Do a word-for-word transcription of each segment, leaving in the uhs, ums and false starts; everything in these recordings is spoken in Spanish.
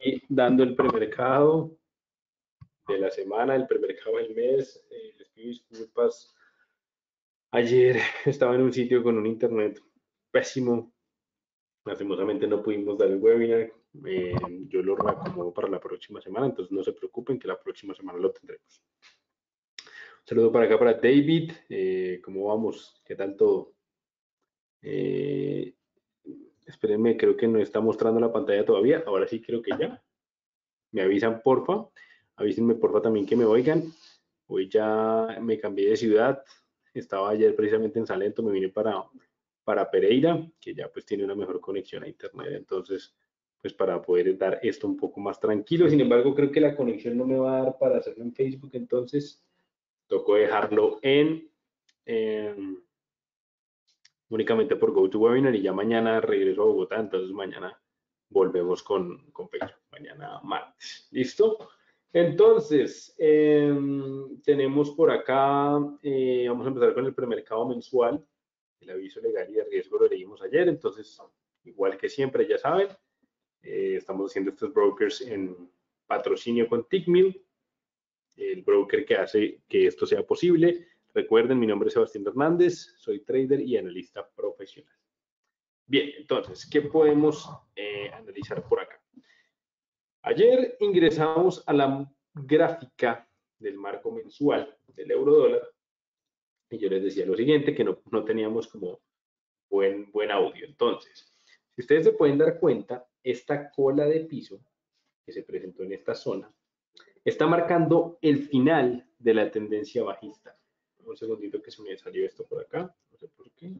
Y dando el premercado de la semana, el premercado del mes. Eh, les pido disculpas. Ayer estaba en un sitio con un internet pésimo. Lastimosamente no pudimos dar el webinar. Eh, yo lo reacomodo para la próxima semana, entonces no se preocupen que la próxima semana lo tendremos. Un saludo para acá para David. Eh, ¿Cómo vamos? ¿Qué tal todo? Eh, espérenme, creo que no está mostrando la pantalla todavía. Ahora sí creo que ya. Me avisan, porfa. Avísenme, porfa, también que me oigan. Hoy ya me cambié de ciudad. Estaba ayer precisamente en Salento, me vine para, para Pereira, que ya pues tiene una mejor conexión a internet. Entonces, pues para poder dar esto un poco más tranquilo. Sin embargo, creo que la conexión no me va a dar para hacerlo en Facebook, entonces tocó dejarlo en... en únicamente por GoToWebinar y ya mañana regreso a Bogotá, entonces mañana volvemos con, con Facebook, mañana martes. ¿Listo? Entonces, eh, tenemos por acá, eh, vamos a empezar con el premercado mensual, el aviso legal y de riesgo lo leímos ayer, entonces, igual que siempre, ya saben, eh, estamos haciendo estos brokers en patrocinio con Tickmill, el broker que hace que esto sea posible. Recuerden, mi nombre es Sebastián Hernández, soy trader y analista profesional. Bien, entonces, ¿qué podemos eh, analizar por acá? Ayer ingresamos a la gráfica del marco mensual del euro dólar y yo les decía lo siguiente, que no, no teníamos como buen, buen audio. Entonces, si ustedes se pueden dar cuenta, esta cola de piso que se presentó en esta zona está marcando el final de la tendencia bajista. Un segundito que se me salió esto por acá, no sé por qué.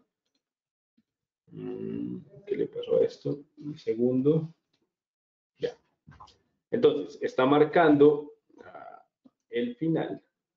¿Qué le pasó a esto? Un segundo. Ya. Entonces, está marcando uh, el final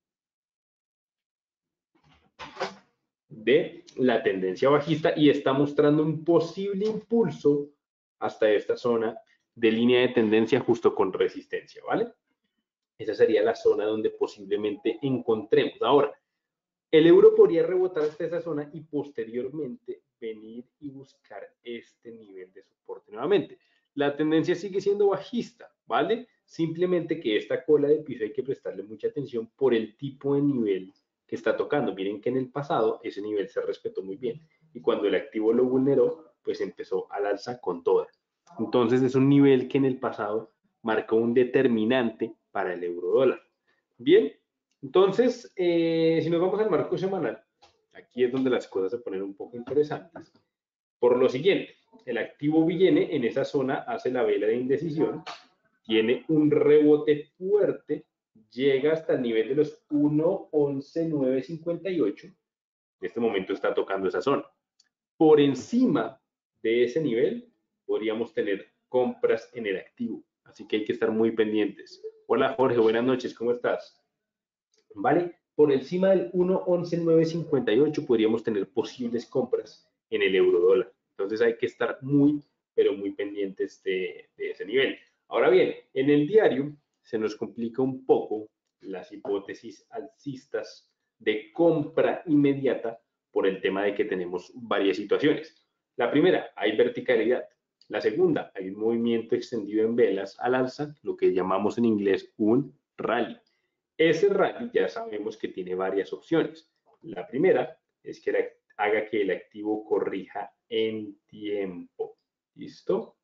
de la tendencia bajista y está mostrando un posible impulso hasta esta zona de línea de tendencia justo con resistencia, ¿vale? Esa sería la zona donde posiblemente encontremos. Ahora, el euro podría rebotar hasta esa zona y posteriormente venir y buscar este nivel de soporte nuevamente. La tendencia sigue siendo bajista, ¿vale? Simplemente que esta cola de piso hay que prestarle mucha atención por el tipo de nivel que está tocando. Miren que en el pasado ese nivel se respetó muy bien y cuando el activo lo vulneró, pues empezó al alza con toda. Entonces es un nivel que en el pasado marcó un determinante para el euro dólar. Bien, entonces, eh, si nos vamos al marco semanal, aquí es donde las cosas se ponen un poco interesantes. Por lo siguiente, el activo viene en esa zona, hace la vela de indecisión, tiene un rebote fuerte, llega hasta el nivel de los uno once nueve cincuenta y ocho. En este momento está tocando esa zona. Por encima de ese nivel, podríamos tener compras en el activo. Así que hay que estar muy pendientes. Hola Jorge, buenas noches, ¿cómo estás? ¿Vale? Por encima del uno once nueve cincuenta y ocho podríamos tener posibles compras en el euro dólar. Entonces hay que estar muy, pero muy pendientes de, de ese nivel. Ahora bien, en el diario se nos complica un poco las hipótesis alcistas de compra inmediata por el tema de que tenemos varias situaciones. La primera, hay verticalidad. La segunda, hay un movimiento extendido en velas al alza, lo que llamamos en inglés un rally. Ese rally ya sabemos que tiene varias opciones. La primera es que haga que el activo corrija en tiempo. ¿Listo?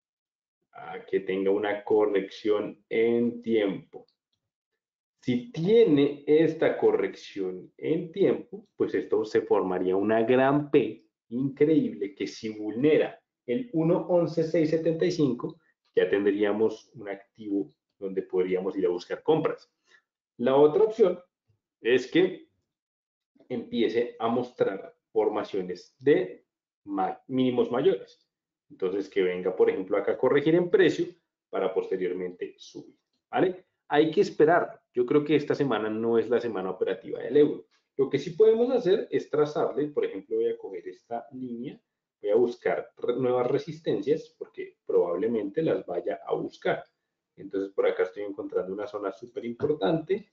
A que tenga una corrección en tiempo. Si tiene esta corrección en tiempo, pues esto se formaría una gran P increíble que si vulnera el uno once seis setenta y cinco, ya tendríamos un activo donde podríamos ir a buscar compras. La otra opción es que empiece a mostrar formaciones de mínimos mayores. Entonces, que venga, por ejemplo, acá a corregir en precio para posteriormente subir, ¿vale? Hay que esperar. Yo creo que esta semana no es la semana operativa del euro. Lo que sí podemos hacer es trazarle, por ejemplo, voy a coger esta línea, voy a buscar nuevas resistencias porque probablemente las vaya a buscar. Entonces, por acá estoy encontrando una zona súper importante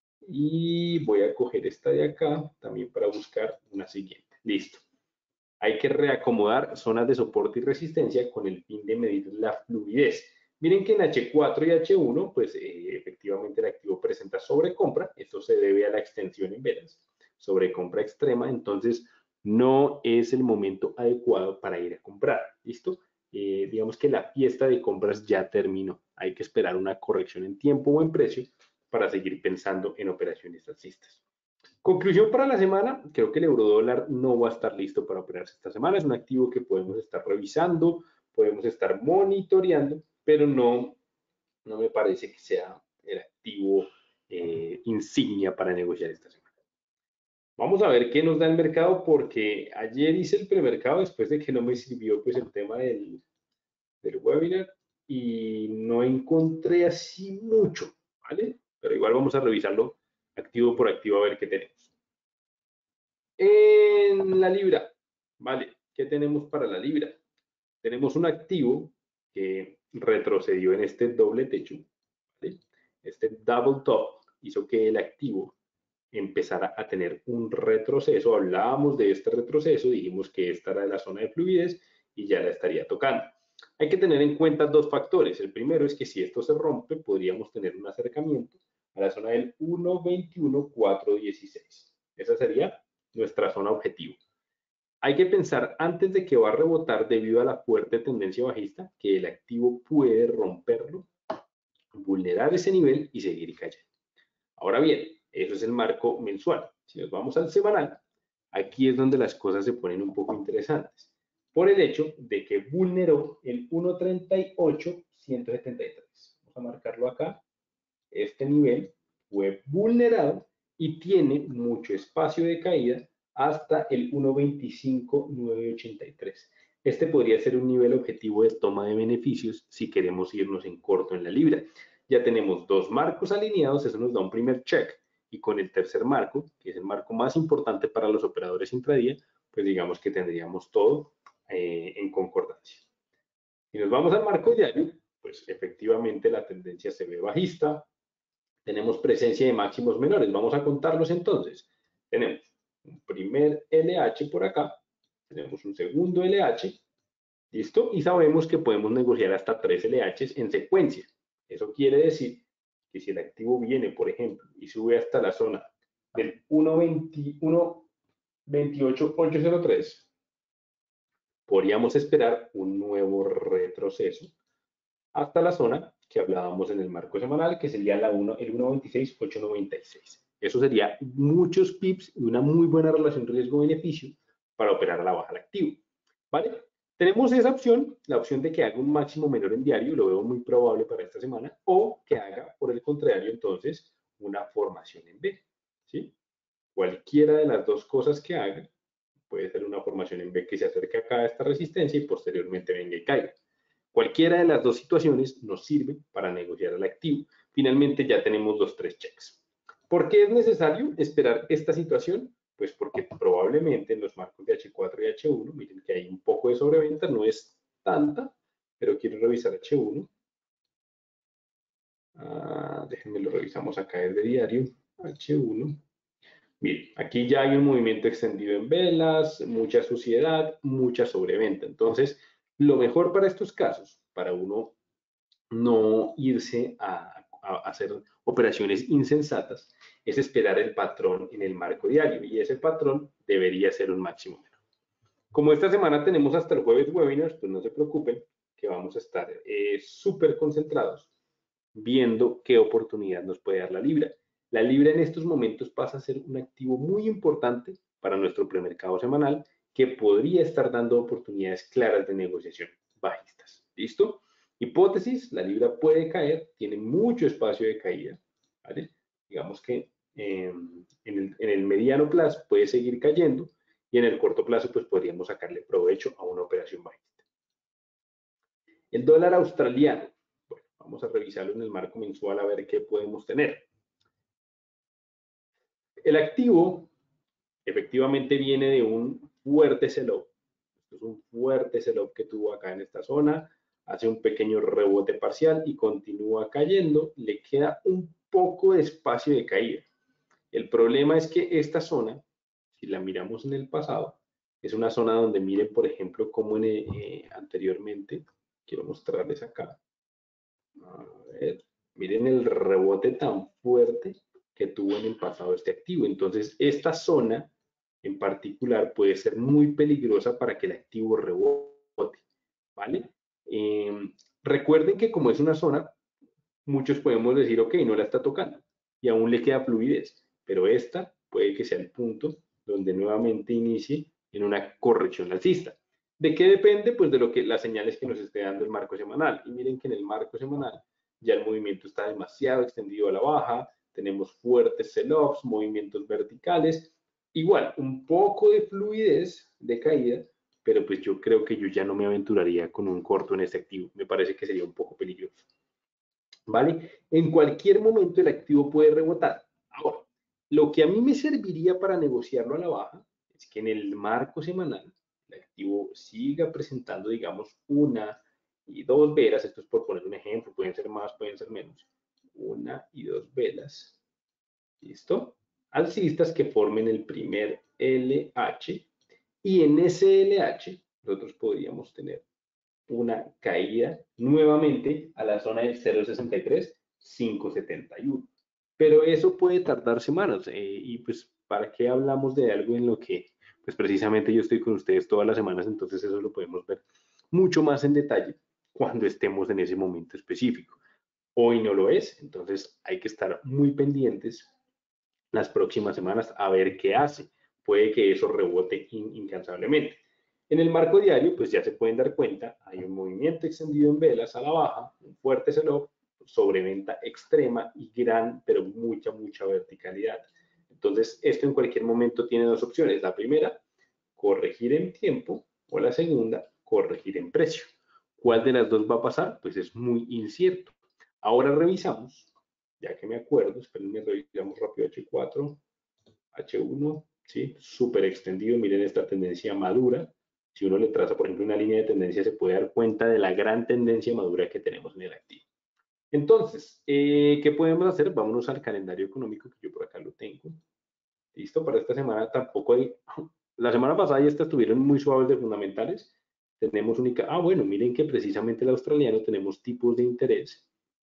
y voy a coger esta de acá también para buscar una siguiente. Listo. Hay que reacomodar zonas de soporte y resistencia con el fin de medir la fluidez. Miren que en H cuatro y H uno, pues eh, efectivamente el activo presenta sobrecompra. Esto se debe a la extensión en velas, sobrecompra extrema. Entonces, no es el momento adecuado para ir a comprar. ¿Listo? Eh, digamos que la fiesta de compras ya terminó. Hay que esperar una corrección en tiempo o en precio para seguir pensando en operaciones alcistas. Conclusión para la semana, creo que el eurodólar no va a estar listo para operarse esta semana. Es un activo que podemos estar revisando, podemos estar monitoreando, pero no, no me parece que sea el activo eh, insignia para negociar esta semana. Vamos a ver qué nos da el mercado, porque ayer hice el premercado después de que no me sirvió pues el tema del, del webinar y no encontré así mucho, ¿vale? Pero igual vamos a revisarlo activo por activo a ver qué tenemos. En la libra, ¿vale? ¿Qué tenemos para la libra? Tenemos un activo que retrocedió en este doble techo, ¿vale? Este double top hizo que el activo empezara a tener un retroceso. Hablábamos de este retroceso, dijimos que esta era de la zona de fluidez y ya la estaría tocando. Hay que tener en cuenta dos factores. El primero es que si esto se rompe, podríamos tener un acercamiento a la zona del uno veintiuno cuatro dieciséis. Esa sería nuestra zona objetivo. Hay que pensar antes de que va a rebotar debido a la fuerte tendencia bajista que el activo puede romperlo, vulnerar ese nivel y seguir cayendo. Ahora bien, eso es el marco mensual. Si nos vamos al semanal, aquí es donde las cosas se ponen un poco interesantes, por el hecho de que vulneró el uno treinta y ocho ciento setenta y tres. Vamos a marcarlo acá. Este nivel fue vulnerado y tiene mucho espacio de caída hasta el uno veinticinco novecientos ochenta y tres. Este podría ser un nivel objetivo de toma de beneficios si queremos irnos en corto en la libra. Ya tenemos dos marcos alineados, eso nos da un primer check. Y con el tercer marco, que es el marco más importante para los operadores intradía, pues digamos que tendríamos todo eh, en concordancia. Si nos vamos al marco diario, pues efectivamente la tendencia se ve bajista. Tenemos presencia de máximos menores. Vamos a contarlos entonces. Tenemos un primer L H por acá, tenemos un segundo L H, ¿listo? Y sabemos que podemos negociar hasta tres L Hs en secuencia. Eso quiere decir que si el activo viene, por ejemplo, y sube hasta la zona del uno veintiocho ochocientos tres, podríamos esperar un nuevo retroceso hasta la zona que hablábamos en el marco semanal, que sería la uno, el uno veintiséis ochocientos noventa y seis. Eso sería muchos pips y una muy buena relación riesgo-beneficio para operar a la baja al activo. ¿Vale? Tenemos esa opción, la opción de que haga un máximo menor en diario, lo veo muy probable para esta semana, o que haga, por el contrario, entonces, una formación en B. ¿Sí? Cualquiera de las dos cosas que haga, puede ser una formación en B que se acerque acá a esta resistencia y posteriormente venga y caiga. Cualquiera de las dos situaciones nos sirve para negociar el activo. Finalmente ya tenemos los tres checks. ¿Por qué es necesario esperar esta situación? Pues porque probablemente en los marcos de H cuatro y H uno, miren que hay un poco de sobreventa, no es tanta, pero quiero revisar H uno. Ah, déjenme lo revisamos acá desde diario. H uno. Miren, aquí ya hay un movimiento extendido en velas, mucha suciedad, mucha sobreventa. Entonces, lo mejor para estos casos, para uno no irse a, a hacer operaciones insensatas, es esperar el patrón en el marco diario y ese patrón debería ser un máximo menor. Como esta semana tenemos hasta el jueves webinars, pues no se preocupen que vamos a estar eh, súper concentrados viendo qué oportunidad nos puede dar la libra. La libra en estos momentos pasa a ser un activo muy importante para nuestro premercado semanal que podría estar dando oportunidades claras de negociación bajistas. ¿Listo? Hipótesis, la libra puede caer, tiene mucho espacio de caída, ¿vale? Digamos que eh, en, el, en el mediano plazo puede seguir cayendo y en el corto plazo pues podríamos sacarle provecho a una operación bajista. El dólar australiano, bueno, vamos a revisarlo en el marco mensual a ver qué podemos tener. El activo efectivamente viene de un fuerte sell-off. Esto es un fuerte sell-off que tuvo acá en esta zona, hace un pequeño rebote parcial y continúa cayendo, le queda un poco de espacio de caída. El problema es que esta zona, si la miramos en el pasado, es una zona donde miren, por ejemplo, como en, eh, anteriormente, quiero mostrarles acá, A ver, miren el rebote tan fuerte que tuvo en el pasado este activo. Entonces, esta zona en particular puede ser muy peligrosa para que el activo rebote, ¿vale? Eh, recuerden que como es una zona, muchos podemos decir, ok, no la está tocando y aún le queda fluidez, pero esta puede que sea el punto donde nuevamente inicie en una corrección alcista. ¿De qué depende? Pues de lo que las señales que nos esté dando el marco semanal. Y miren que en el marco semanal ya el movimiento está demasiado extendido a la baja, tenemos fuertes sell-offs, movimientos verticales, igual un poco de fluidez de caída, pero pues yo creo que yo ya no me aventuraría con un corto en este activo. Me parece que sería un poco peligroso. ¿Vale? En cualquier momento el activo puede rebotar. Ahora, lo que a mí me serviría para negociarlo a la baja es que en el marco semanal el activo siga presentando, digamos, una y dos velas. Esto es por poner un ejemplo, pueden ser más, pueden ser menos. Una y dos velas. ¿Listo? Alcistas que formen el primer L H. Y en ese L H nosotros podríamos tener una caída nuevamente a la zona del cero punto sesenta y tres mil quinientos setenta y uno. Pero eso puede tardar semanas eh, y pues ¿para qué hablamos de algo en lo que pues precisamente yo estoy con ustedes todas las semanas? Entonces eso lo podemos ver mucho más en detalle cuando estemos en ese momento específico. Hoy no lo es, entonces hay que estar muy pendientes las próximas semanas a ver qué hace. Puede que eso rebote in, incansablemente. En el marco diario, pues ya se pueden dar cuenta, hay un movimiento extendido en velas a la baja, un fuerte sell-off, sobreventa extrema y gran, pero mucha, mucha verticalidad. Entonces, esto en cualquier momento tiene dos opciones. La primera, corregir en tiempo, o la segunda, corregir en precio. ¿Cuál de las dos va a pasar? Pues es muy incierto. Ahora revisamos, ya que me acuerdo, espérenme, revisamos rápido H cuatro, H uno, ¿sí? Súper extendido, miren esta tendencia madura. Si uno le traza, por ejemplo, una línea de tendencia, se puede dar cuenta de la gran tendencia madura que tenemos en el activo. Entonces, eh, ¿qué podemos hacer? Vámonos al calendario económico, que yo por acá lo tengo. Listo, para esta semana tampoco hay... La semana pasada y esta estuvieron muy suaves de fundamentales. Tenemos única... Ah, bueno, miren que precisamente el australiano tenemos tipos de interés.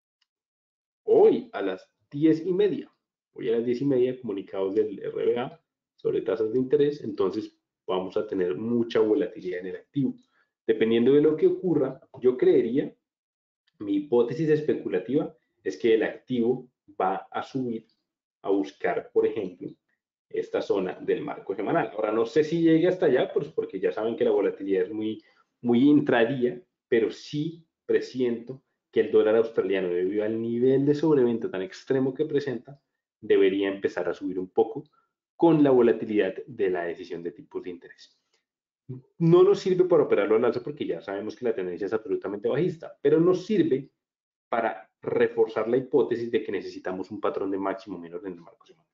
Hoy a las diez y media. Hoy a las diez y media, comunicados del R B A sobre tasas de interés. Entonces, vamos a tener mucha volatilidad en el activo. Dependiendo de lo que ocurra, yo creería, mi hipótesis especulativa es que el activo va a subir a buscar, por ejemplo, esta zona del marco semanal. Ahora, no sé si llegue hasta allá, pues porque ya saben que la volatilidad es muy, muy intradía, pero sí presiento que el dólar australiano, debido al nivel de sobreventa tan extremo que presenta, debería empezar a subir un poco con la volatilidad de la decisión de tipos de interés. No nos sirve para operarlo al alza porque ya sabemos que la tendencia es absolutamente bajista, pero nos sirve para reforzar la hipótesis de que necesitamos un patrón de máximo menor en el marco semanal.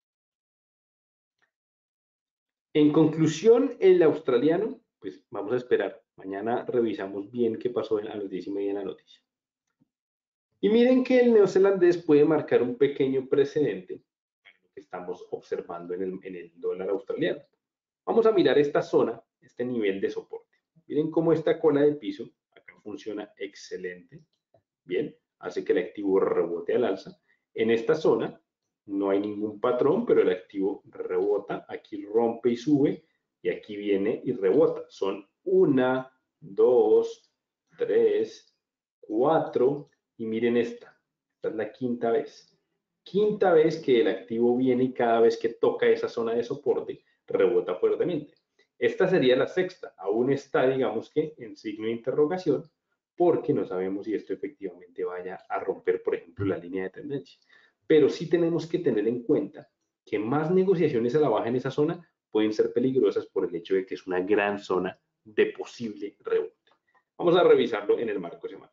En conclusión, el australiano, pues vamos a esperar. Mañana revisamos bien qué pasó a las diez y media en la noticia. Y miren que el neozelandés puede marcar un pequeño precedente que estamos observando en el, en el dólar australiano. Vamos a mirar esta zona, este nivel de soporte. Miren cómo esta cola de piso acá funciona excelente. Bien, hace que el activo rebote al alza. En esta zona no hay ningún patrón, pero el activo rebota, aquí rompe y sube, y aquí viene y rebota. Son una, dos, tres, cuatro, y miren esta, esta es la quinta vez. Quinta vez que el activo viene y cada vez que toca esa zona de soporte, rebota fuertemente. Esta sería la sexta, aún está, digamos que, en signo de interrogación, porque no sabemos si esto efectivamente vaya a romper, por ejemplo, la línea de tendencia. Pero sí tenemos que tener en cuenta que más negociaciones a la baja en esa zona pueden ser peligrosas por el hecho de que es una gran zona de posible rebote. Vamos a revisarlo en el marco semanal.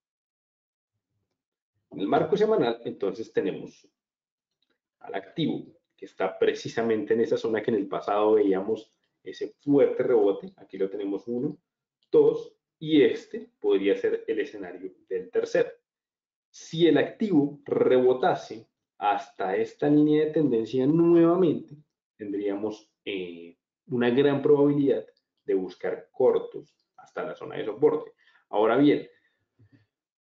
En el marco semanal, entonces, tenemos al activo, que está precisamente en esa zona que en el pasado veíamos ese fuerte rebote. Aquí lo tenemos uno, dos, y este podría ser el escenario del tercero. Si el activo rebotase hasta esta línea de tendencia nuevamente, tendríamos eh, una gran probabilidad de buscar cortos hasta la zona de soporte. Ahora bien,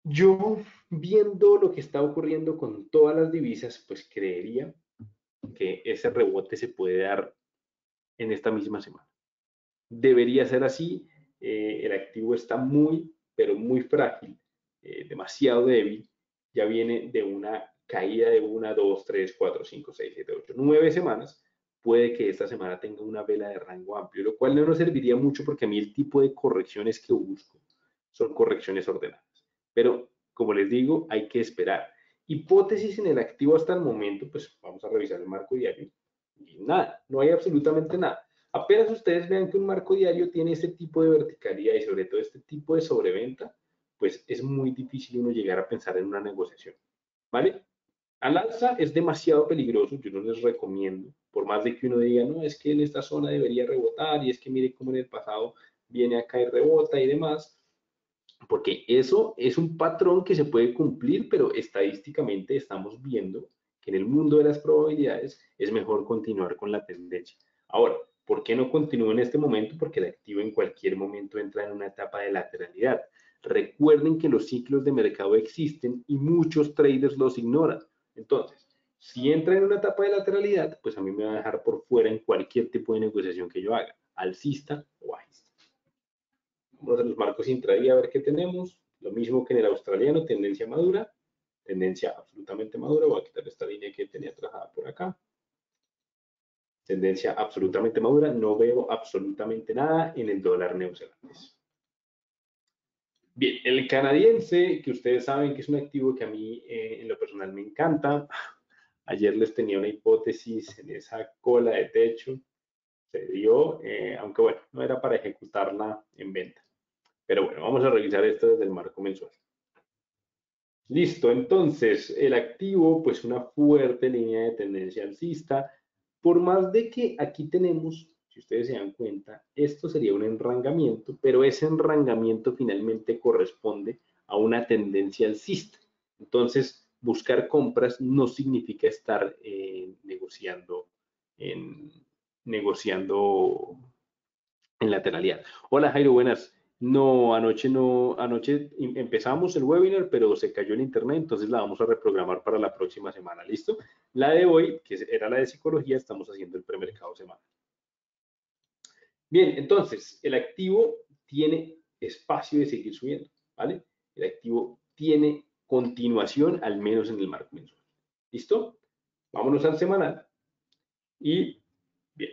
Yo, viendo lo que está ocurriendo con todas las divisas, pues creería que ese rebote se puede dar en esta misma semana. Debería ser así. Eh, el activo está muy, pero muy frágil, eh, demasiado débil. Ya viene de una caída de una, dos, tres, cuatro, cinco, seis, siete, ocho, nueve semanas. Puede que esta semana tenga una vela de rango amplio, lo cual no nos serviría mucho porque a mí el tipo de correcciones que busco son correcciones ordenadas. Pero, como les digo, hay que esperar. Hipótesis en el activo hasta el momento, pues vamos a revisar el marco diario. Y nada, no hay absolutamente nada. Apenas ustedes vean que un marco diario tiene este tipo de verticalidad y sobre todo este tipo de sobreventa, pues es muy difícil uno llegar a pensar en una negociación, ¿vale? Al alza es demasiado peligroso, yo no les recomiendo, por más de que uno diga, no, es que en esta zona debería rebotar y es que mire cómo en el pasado viene acá y rebota y demás, porque eso es un patrón que se puede cumplir, pero estadísticamente estamos viendo que en el mundo de las probabilidades es mejor continuar con la tendencia. Ahora, ¿por qué no continúo en este momento? Porque el activo en cualquier momento entra en una etapa de lateralidad. Recuerden que los ciclos de mercado existen y muchos traders los ignoran. Entonces, si entra en una etapa de lateralidad, pues a mí me va a dejar por fuera en cualquier tipo de negociación que yo haga, alcista o bajista. Vamos a los marcos intradía a ver qué tenemos. Lo mismo que en el australiano, tendencia madura, tendencia absolutamente madura. Voy a quitar esta línea que tenía trazada por acá. Tendencia absolutamente madura. No veo absolutamente nada en el dólar neozelandés. Bien, el canadiense, que ustedes saben que es un activo que a mí eh, en lo personal me encanta. Ayer les tenía una hipótesis en esa cola de techo. Se dio, eh, aunque bueno, no era para ejecutarla en venta. Pero bueno, vamos a revisar esto desde el marco mensual. Listo, entonces el activo, pues una fuerte línea de tendencia alcista. Por más de que aquí tenemos, si ustedes se dan cuenta, esto sería un enrangamiento, pero ese enrangamiento finalmente corresponde a una tendencia alcista. Entonces, buscar compras no significa estar eh, negociando, en, negociando en lateralidad. Hola Jairo, buenas. No, anoche no, anoche empezamos el webinar, pero se cayó el internet, entonces la vamos a reprogramar para la próxima semana, ¿listo? La de hoy, que era la de psicología, estamos haciendo el premercado semana. Bien, entonces, el activo tiene espacio de seguir subiendo, ¿vale? El activo tiene continuación, al menos en el marco mensual. ¿Listo? Vámonos al semanal. Y, bien,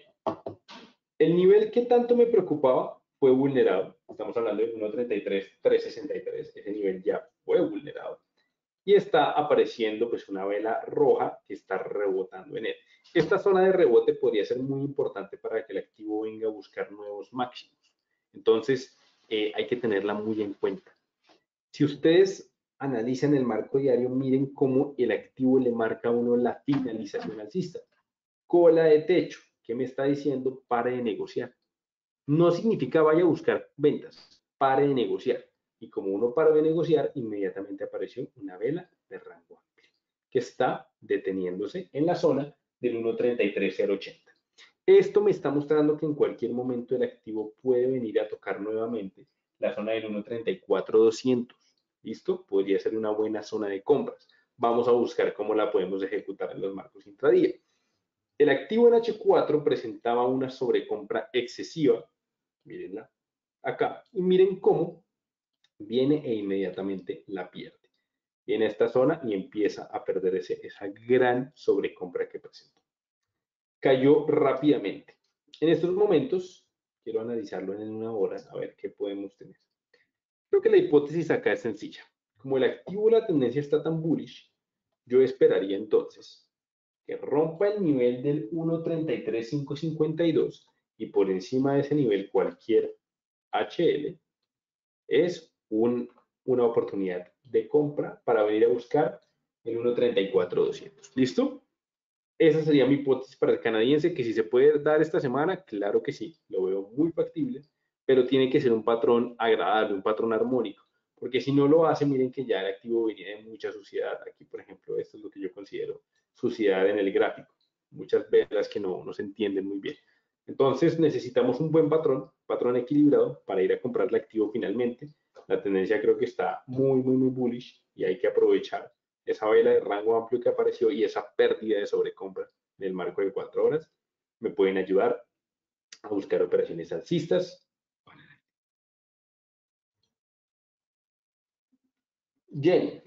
el nivel que tanto me preocupaba fue vulnerado. Estamos hablando de uno treinta y tres, trescientos sesenta y tres. Ese nivel ya fue vulnerado. Y está apareciendo pues una vela roja que está rebotando en él. Esta zona de rebote podría ser muy importante para que el activo venga a buscar nuevos máximos. Entonces, eh, hay que tenerla muy en cuenta. Si ustedes analizan el marco diario, miren cómo el activo le marca a uno la finalización alcista. Cola de techo. ¿Qué me está diciendo? Pare de negociar. No significa vaya a buscar ventas, pare de negociar. Y como uno paró de negociar, inmediatamente apareció una vela de rango amplio que está deteniéndose en la zona del uno treinta y tres cero ochenta. Esto me está mostrando que en cualquier momento el activo puede venir a tocar nuevamente la zona del uno treinta y cuatro doscientos. ¿Listo? Podría ser una buena zona de compras. Vamos a buscar cómo la podemos ejecutar en los marcos intradía. El activo en H cuatro presentaba una sobrecompra excesiva, mírenla acá, y miren cómo viene e inmediatamente la pierde. Viene a esta zona y empieza a perder ese, esa gran sobrecompra que presentó. Cayó rápidamente. En estos momentos, quiero analizarlo en una hora, a ver qué podemos tener. Creo que la hipótesis acá es sencilla. Como el activo la tendencia está tan bullish, yo esperaría entonces que rompa el nivel del uno treinta y tres mil quinientos cincuenta y dos y por encima de ese nivel cualquier H L es un, una oportunidad de compra para venir a buscar el uno treinta y cuatro doscientos. ¿Listo? Esa sería mi hipótesis para el canadiense, que si se puede dar esta semana, claro que sí, lo veo muy factible, pero tiene que ser un patrón agradable, un patrón armónico, porque si no lo hace, miren que ya el activo venía de mucha suciedad. Aquí, por ejemplo, esto es lo que yo considero suciedad en el gráfico, muchas velas que no, no se entienden muy bien. Entonces necesitamos un buen patrón, patrón equilibrado, para ir a comprar el activo finalmente. La tendencia creo que está muy, muy, muy bullish y hay que aprovechar esa vela de rango amplio que apareció y esa pérdida de sobrecompra en el marco de cuatro horas. Me pueden ayudar a buscar operaciones alcistas. Yen.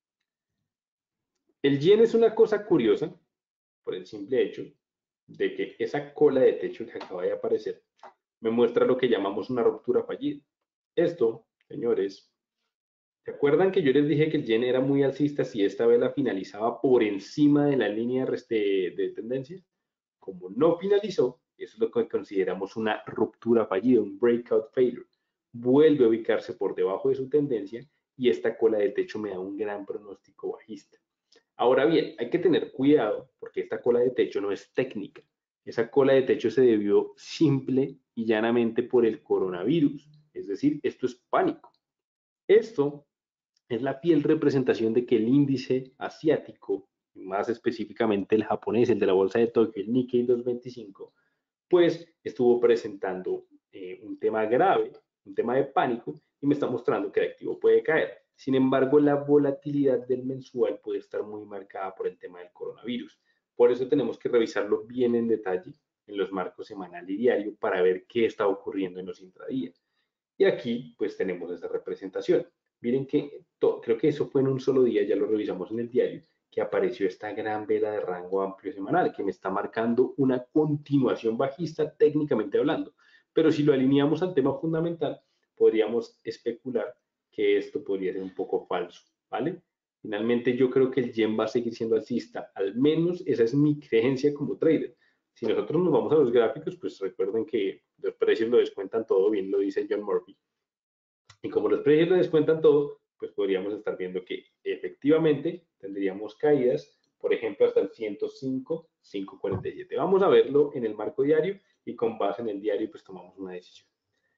El yen es una cosa curiosa por el simple hecho de que esa cola de techo que acaba de aparecer me muestra lo que llamamos una ruptura fallida. Esto, señores, ¿se acuerdan que yo les dije que el yen era muy alcista si esta vela finalizaba por encima de la línea de, de tendencia? Como no finalizó, eso es lo que consideramos una ruptura fallida, un breakout failure. Vuelve a ubicarse por debajo de su tendencia y esta cola de techo me da un gran pronóstico bajista. Ahora bien, hay que tener cuidado porque esta cola de techo no es técnica. Esa cola de techo se debió simple y llanamente por el coronavirus. Es decir, esto es pánico. Esto es la fiel representación de que el índice asiático, más específicamente el japonés, el de la bolsa de Tokio, el Nikkei doscientos veinticinco, pues estuvo presentando eh, un tema grave, un tema de pánico, y me está mostrando que el activo puede caer. Sin embargo, la volatilidad del mensual puede estar muy marcada por el tema del coronavirus. Por eso tenemos que revisarlo bien en detalle en los marcos semanal y diario para ver qué está ocurriendo en los intradías. Y aquí pues tenemos esa representación. Miren que to, creo que eso fue en un solo día, ya lo revisamos en el diario, que apareció esta gran vela de rango amplio semanal que me está marcando una continuación bajista técnicamente hablando. Pero si lo alineamos al tema fundamental, podríamos especular que esto podría ser un poco falso, ¿vale? Finalmente yo creo que el yen va a seguir siendo alcista, al menos esa es mi creencia como trader. Si nosotros nos vamos a los gráficos, pues recuerden que los precios lo descuentan todo, bien lo dice John Murphy. Y como los precios lo descuentan todo, pues podríamos estar viendo que efectivamente tendríamos caídas, por ejemplo, hasta el ciento cinco, cinco cuarenta y siete. Vamos a verlo en el marco diario y con base en el diario, pues tomamos una decisión.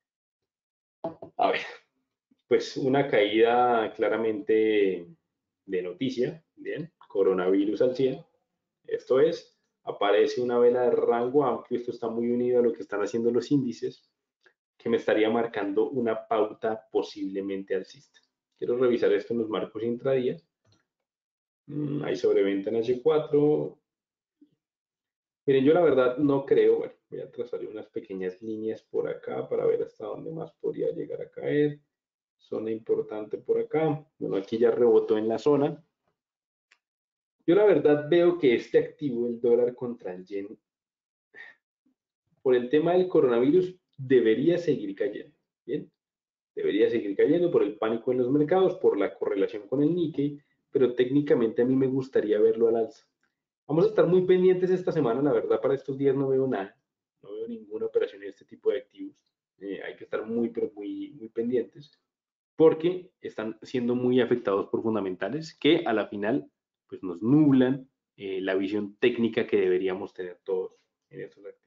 A ver, pues una caída claramente de noticia, bien, coronavirus al cien. Esto es, aparece una vela de rango amplio, esto está muy unido a lo que están haciendo los índices, que me estaría marcando una pauta posiblemente alcista. Quiero revisar esto en los marcos intradía. Mm, hay sobreventa en H cuatro. Miren, yo la verdad no creo, bueno, voy a trazar unas pequeñas líneas por acá para ver hasta dónde más podría llegar a caer. Zona importante por acá. Bueno, aquí ya rebotó en la zona. Yo la verdad veo que este activo, el dólar contra el yen, por el tema del coronavirus, debería seguir cayendo. Bien, debería seguir cayendo por el pánico en los mercados, por la correlación con el Nikkei, pero técnicamente a mí me gustaría verlo al alza. Vamos a estar muy pendientes esta semana, la verdad para estos días no veo nada, no veo ninguna operación en este tipo de activos. Eh, hay que estar muy, pero muy, muy pendientes porque están siendo muy afectados por fundamentales que a la final pues nos nublan eh, la visión técnica que deberíamos tener todos en estos activos.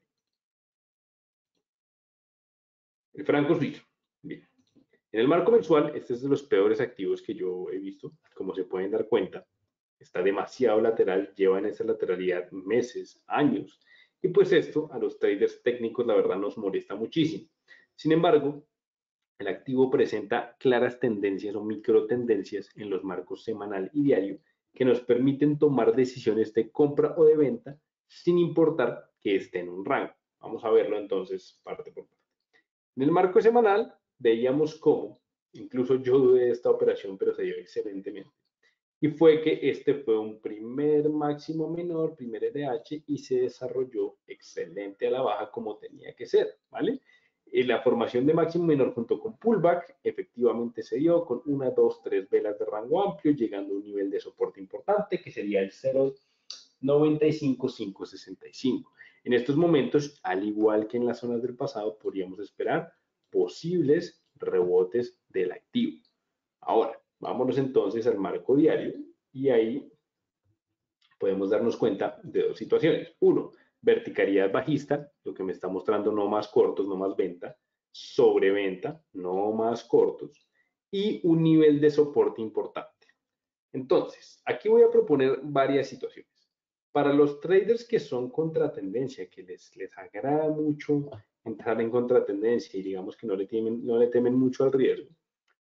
El franco suizo. Bien. En el marco mensual, este es de los peores activos que yo he visto, como se pueden dar cuenta. Está demasiado lateral, lleva en esa lateralidad meses, años. Y pues esto a los traders técnicos la verdad nos molesta muchísimo. Sin embargo, el activo presenta claras tendencias o micro tendencias en los marcos semanal y diario que nos permiten tomar decisiones de compra o de venta sin importar que esté en un rango. Vamos a verlo entonces parte por parte. En el marco semanal veíamos cómo, incluso yo dudé de esta operación, pero se dio excelentemente. Y fue que este fue un primer máximo menor, primer L H, y se desarrolló excelente a la baja como tenía que ser, ¿vale? Y la formación de máximo menor junto con pullback efectivamente se dio con una, dos, tres velas de rango amplio, llegando a un nivel de soporte importante que sería el cero noventa y cinco cinco sesenta y cinco. En estos momentos, al igual que en las zonas del pasado, podríamos esperar posibles rebotes del activo. Ahora, vámonos entonces al marco diario y ahí podemos darnos cuenta de dos situaciones. Uno, verticalidad bajista, lo que me está mostrando no más cortos, no más venta, sobreventa, no más cortos, y un nivel de soporte importante. Entonces, aquí voy a proponer varias situaciones. Para los traders que son contratendencia, que les, les agrada mucho entrar en contratendencia y digamos que no le temen, no le temen mucho al riesgo,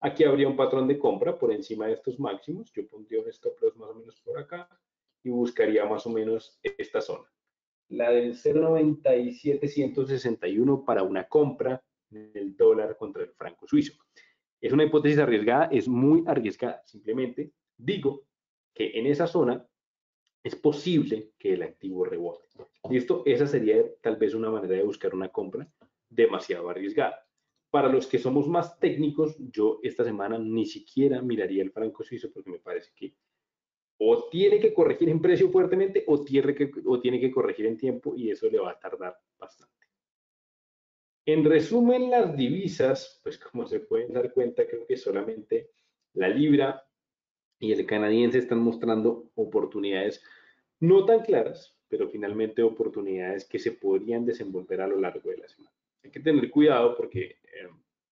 Aquí habría un patrón de compra por encima de estos máximos. Yo pondría un stop loss más o menos por acá y buscaría más o menos esta zona. La del cero punto noventa y siete ciento sesenta y uno para una compra del dólar contra el franco suizo. Es una hipótesis arriesgada, es muy arriesgada. Simplemente digo que en esa zona es posible que el activo rebote. ¿Listo? Esa sería tal vez una manera de buscar una compra demasiado arriesgada. Para los que somos más técnicos, yo esta semana ni siquiera miraría el franco suizo porque me parece que o tiene que corregir en precio fuertemente o tiene que, o tiene que corregir en tiempo y eso le va a tardar bastante. En resumen, las divisas, pues como se pueden dar cuenta, creo que solamente la libra y el canadiense están mostrando oportunidades no tan claras, pero finalmente oportunidades que se podrían desenvolver a lo largo de la semana. Hay que tener cuidado porque eh,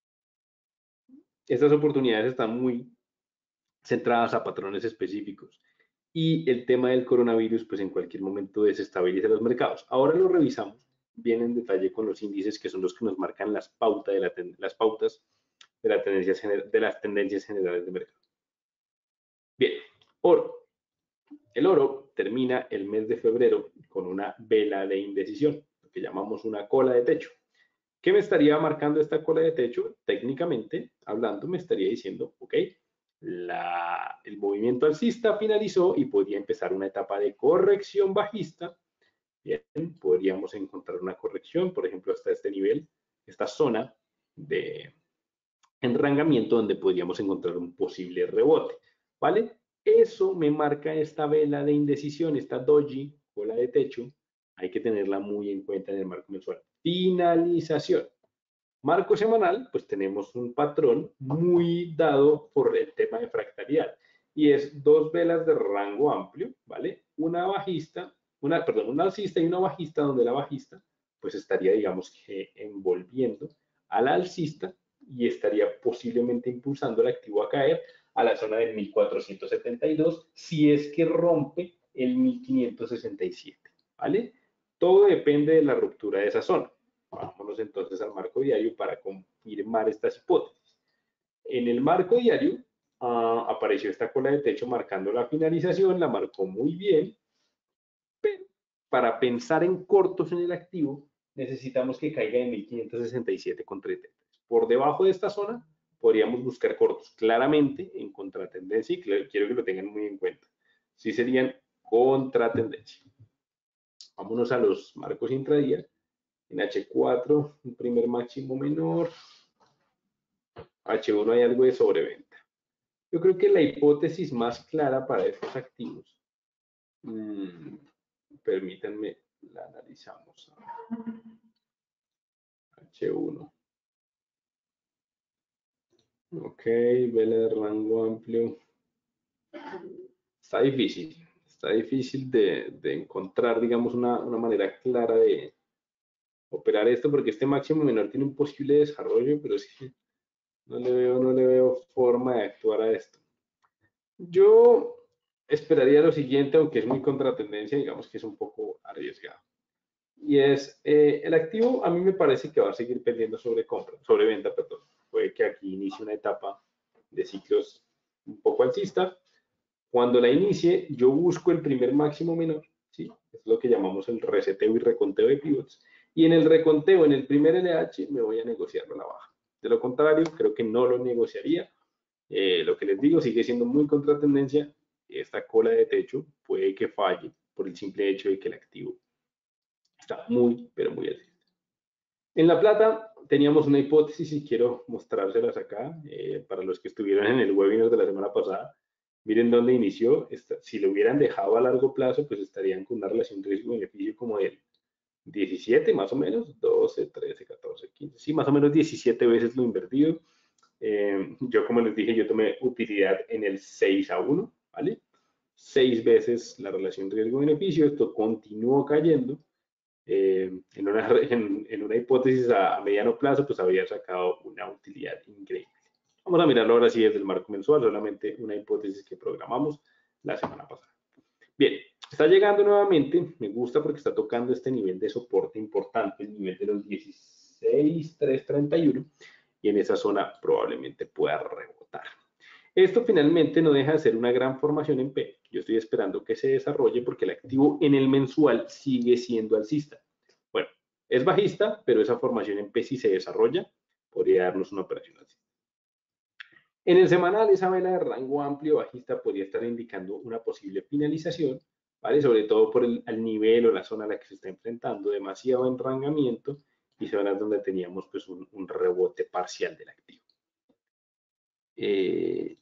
estas oportunidades están muy centradas a patrones específicos y el tema del coronavirus pues en cualquier momento desestabiliza los mercados. Ahora lo revisamos bien en detalle con los índices que son los que nos marcan las, pautas de la las pautas de, la tendencias, de las tendencias generales de mercado. Bien, oro. El oro termina el mes de febrero con una vela de indecisión, lo que llamamos una cola de techo. ¿Qué me estaría marcando esta cola de techo? Técnicamente hablando, me estaría diciendo, ok, la, el movimiento alcista finalizó y podría empezar una etapa de corrección bajista. Bien, podríamos encontrar una corrección, por ejemplo, hasta este nivel, esta zona de enrangamiento donde podríamos encontrar un posible rebote, ¿vale? Eso me marca esta vela de indecisión, esta doji, cola de techo, hay que tenerla muy en cuenta en el marco mensual. Finalización. Marco semanal, pues tenemos un patrón muy dado por el tema de fractalidad y es dos velas de rango amplio, ¿vale? Una bajista, una, perdón, una alcista y una bajista, donde la bajista pues estaría, digamos que envolviendo al alcista y estaría posiblemente impulsando el activo a caer a la zona del mil cuatrocientos setenta y dos si es que rompe el mil quinientos sesenta y siete, ¿vale? Todo depende de la ruptura de esa zona. Vámonos entonces al marco diario para confirmar estas hipótesis. En el marco diario uh, apareció esta cola de techo marcando la finalización, la marcó muy bien, pero para pensar en cortos en el activo necesitamos que caiga en mil quinientos sesenta y siete con treinta y tres. Por debajo de esta zona podríamos buscar cortos claramente en contratendencia y quiero que lo tengan muy en cuenta. Sí serían contratendencia. Vámonos a los marcos intradía. En H cuatro, un primer máximo menor. H uno hay algo de sobreventa. Yo creo que la hipótesis más clara para estos activos, mmm, permítanme, la analizamos. H uno. Ok, vela de rango amplio. Está difícil, está difícil de, de encontrar, digamos, una, una manera clara de operar esto, porque este máximo menor tiene un posible desarrollo, pero es que no le veo, no le veo forma de actuar a esto. Yo esperaría lo siguiente, aunque es muy contratendencia, digamos que es un poco arriesgado. Y es, eh, el activo a mí me parece que va a seguir pendiendo sobre compra, sobre venta, perdón. Puede que aquí inicie una etapa de ciclos un poco alcista. Cuando la inicie, yo busco el primer máximo menor, ¿sí? Es lo que llamamos el reseteo y reconteo de pivots. Y en el reconteo, en el primer L H, me voy a negociarlo a la baja. De lo contrario, creo que no lo negociaría. Eh, lo que les digo sigue siendo muy contratendencia. Esta cola de techo puede que falle por el simple hecho de que el activo está muy, pero muy alto. En la plata teníamos una hipótesis y quiero mostrárselas acá eh, para los que estuvieron en el webinar de la semana pasada. Miren dónde inició. Esta, si lo hubieran dejado a largo plazo, pues estarían con una relación riesgo-beneficio como del diecisiete más o menos, doce, trece, catorce, quince, sí, más o menos diecisiete veces lo invertido. Eh, yo, como les dije, yo tomé utilidad en el seis a uno, ¿vale? Seis veces la relación riesgo-beneficio, esto continuó cayendo. Eh, en, una, en, en, una, hipótesis a, a mediano plazo, pues habría sacado una utilidad increíble. Vamos a mirarlo ahora sí desde el marco mensual, solamente una hipótesis que programamos la semana pasada. Bien, está llegando nuevamente, me gusta porque está tocando este nivel de soporte importante, el nivel de los dieciséis mil trescientos treinta y uno, y en esa zona probablemente pueda rebotar. Esto finalmente no deja de ser una gran formación en P. Yo estoy esperando que se desarrolle porque el activo en el mensual sigue siendo alcista. Bueno, es bajista, pero esa formación en P si se desarrolla, podría darnos una operación alcista. En el semanal, esa vela de rango amplio bajista podría estar indicando una posible finalización, ¿vale? Sobre todo por el al nivel o la zona a la que se está enfrentando, demasiado enrangamiento y zonas donde teníamos pues un, un rebote parcial del activo. Eh,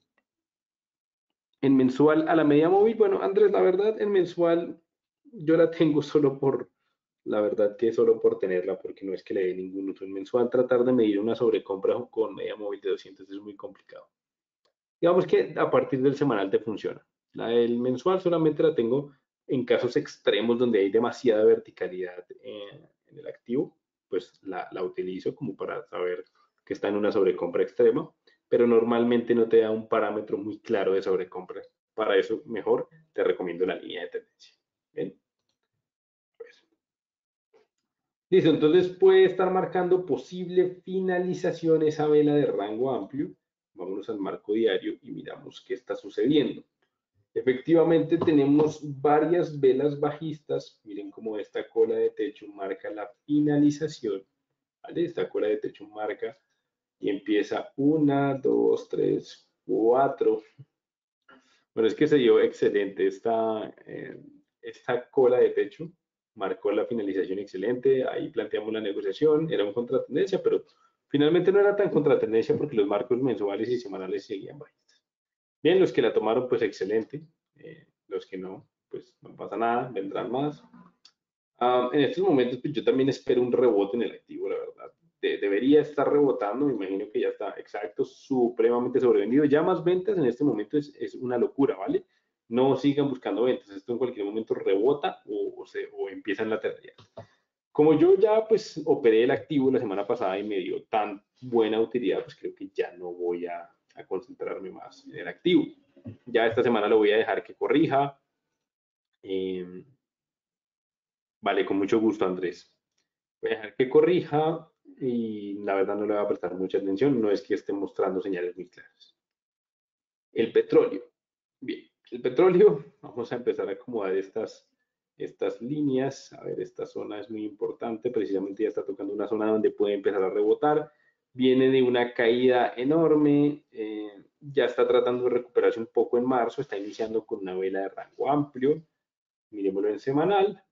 en mensual a la media móvil, bueno, Andrés, la verdad, en mensual yo la tengo solo por, la verdad que solo por tenerla, porque no es que le dé ningún uso. En mensual tratar de medir una sobrecompra con media móvil de doscientos es muy complicado. Digamos que a partir del semanal te funciona. La del mensual solamente la tengo en casos extremos donde hay demasiada verticalidad en, en el activo, pues la, la utilizo como para saber que está en una sobrecompra extrema, pero normalmente no te da un parámetro muy claro de sobrecompra. Para eso, mejor te recomiendo la línea de tendencia. ¿Bien? Pues, listo, entonces puede estar marcando posible finalización esa vela de rango amplio. Vámonos al marco diario y miramos qué está sucediendo. Efectivamente tenemos varias velas bajistas. Miren cómo esta cola de techo marca la finalización. ¿Vale? Esta cola de techo marca y empieza una, dos, tres, cuatro. Bueno, es que se dio excelente. Esta, eh, esta cola de techo marcó la finalización excelente. Ahí planteamos la negociación. Era un contratendencia, pero finalmente no era tan contratendencia porque los marcos mensuales y semanales seguían bajistas. Bien, los que la tomaron, pues excelente. Eh, los que no, pues no pasa nada, vendrán más. Uh, en estos momentos, pues yo también espero un rebote en el activo, la verdad. De, debería estar rebotando, me imagino que ya está exacto, supremamente sobrevendido. Ya más ventas en este momento es, es una locura, ¿vale? No sigan buscando ventas, esto en cualquier momento rebota o, o, se, o empieza en la lateralidad. Como yo ya pues operé el activo la semana pasada y me dio tan buena utilidad, pues creo que ya no voy a, a concentrarme más en el activo. Ya esta semana lo voy a dejar que corrija. Eh, vale, con mucho gusto, Andrés. Voy a dejar que corrija y la verdad no le va a prestar mucha atención, no es que esté mostrando señales muy claras. El petróleo. Bien, el petróleo, vamos a empezar a acomodar estas, estas líneas. A ver, esta zona es muy importante, precisamente ya está tocando una zona donde puede empezar a rebotar. Viene de una caída enorme, eh, ya está tratando de recuperarse un poco en marzo, está iniciando con una vela de rango amplio. Miremoslo en semanal.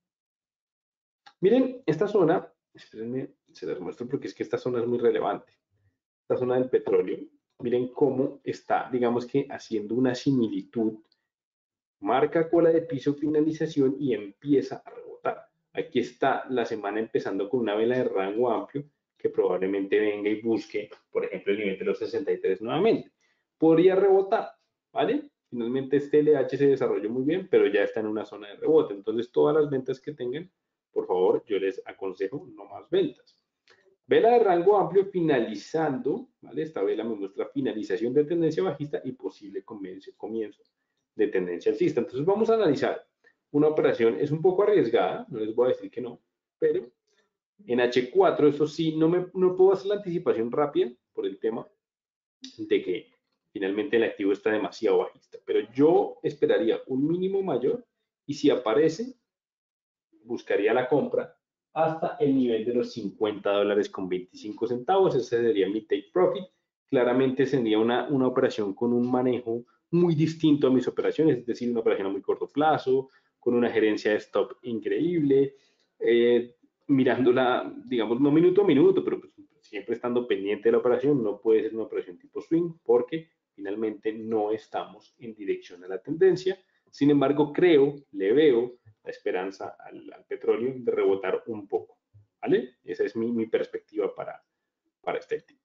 Miren, esta zona, espérenme, se las muestro porque es que esta zona es muy relevante. Esta zona del petróleo, miren cómo está, digamos que haciendo una similitud. Marca cola de piso, finalización y empieza a rebotar. Aquí está la semana empezando con una vela de rango amplio que probablemente venga y busque, por ejemplo, el nivel de los sesenta y tres nuevamente. Podría rebotar, ¿vale? Finalmente este L H se desarrolló muy bien, pero ya está en una zona de rebote. Entonces, todas las ventas que tengan, por favor, yo les aconsejo no más ventas. Vela de rango amplio finalizando, ¿vale? Esta vela me muestra finalización de tendencia bajista y posible comienzo de tendencia alcista. Entonces vamos a analizar una operación, es un poco arriesgada, no les voy a decir que no, pero en H cuatro, eso sí, no, me, no puedo hacer la anticipación rápida por el tema de que finalmente el activo está demasiado bajista, pero yo esperaría un mínimo mayor y si aparece, buscaría la compra hasta el nivel de los cincuenta dólares con veinticinco centavos, ese sería mi take profit. Claramente sería una, una operación con un manejo muy distinto a mis operaciones, es decir, una operación a muy corto plazo, con una gerencia de stop increíble, eh, mirándola, digamos, no minuto a minuto, pero pues siempre estando pendiente de la operación, no puede ser una operación tipo swing porque finalmente no estamos en dirección a la tendencia. Sin embargo, creo, le veo la esperanza al, al petróleo de rebotar un poco, ¿vale? Esa es mi, mi perspectiva para, para este tipo.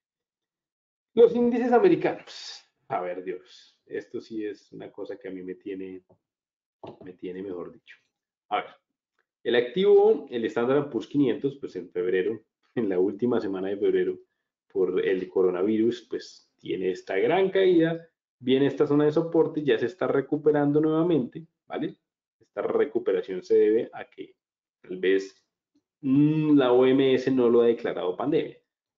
Los índices americanos. A ver, Dios, esto sí es una cosa que a mí me tiene, me tiene mejor dicho. A ver, el activo, el Standard and Poor's quinientos, pues en febrero, en la última semana de febrero, por el coronavirus, pues tiene esta gran caída, viene esta zona de soporte, ya se está recuperando nuevamente, ¿vale? Esta recuperación se debe a que tal vez mmm, la O M S no lo ha declarado pandemia.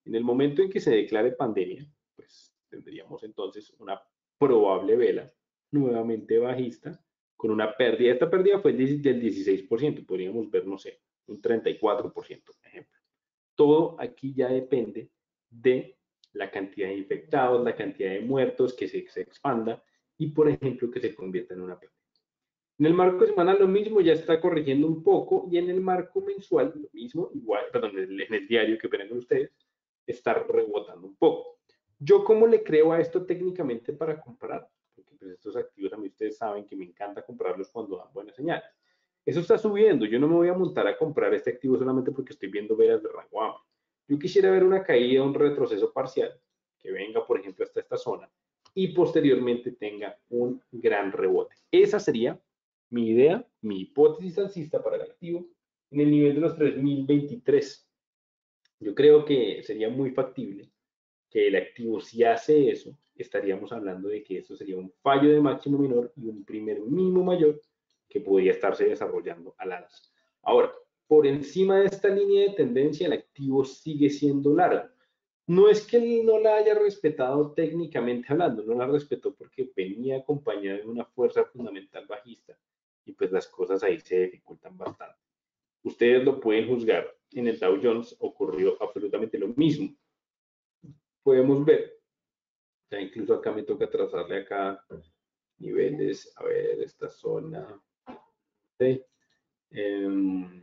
En el momento en que se declare pandemia, pues tendríamos entonces una probable vela nuevamente bajista con una pérdida. Esta pérdida fue del dieciséis por ciento, podríamos ver, no sé, un treinta y cuatro por ciento, por ejemplo. Todo aquí ya depende de la cantidad de infectados, la cantidad de muertos, que se, se expanda y, por ejemplo, que se convierta en una pérdida. En el marco semanal lo mismo, ya está corrigiendo un poco, y en el marco mensual lo mismo, igual, perdón, en el, en el diario que ven ustedes, está rebotando un poco. ¿Yo cómo le creo a esto técnicamente para comprar? Porque pues estos activos a mí ustedes saben que me encanta comprarlos cuando dan buenas señales. Eso está subiendo, yo no me voy a montar a comprar este activo solamente porque estoy viendo velas de rango amplio. Yo quisiera ver una caída, un retroceso parcial, que venga, por ejemplo, hasta esta zona y posteriormente tenga un gran rebote. Esa sería mi idea, mi hipótesis alcista para el activo en el nivel de los tres mil veintitrés. Yo creo que sería muy factible que el activo, si hace eso, estaríamos hablando de que esto sería un fallo de máximo menor y un primer mínimo mayor que podría estarse desarrollando al alza. Ahora, por encima de esta línea de tendencia, el activo sigue siendo largo. No es que él no la haya respetado técnicamente hablando, no la respetó porque venía acompañada de una fuerza fundamental bajista y pues las cosas ahí se dificultan bastante. Ustedes lo pueden juzgar. En el Dow Jones ocurrió absolutamente lo mismo. Podemos ver, ya incluso acá me toca trazarle acá niveles, a ver, esta zona, ¿sí? eh,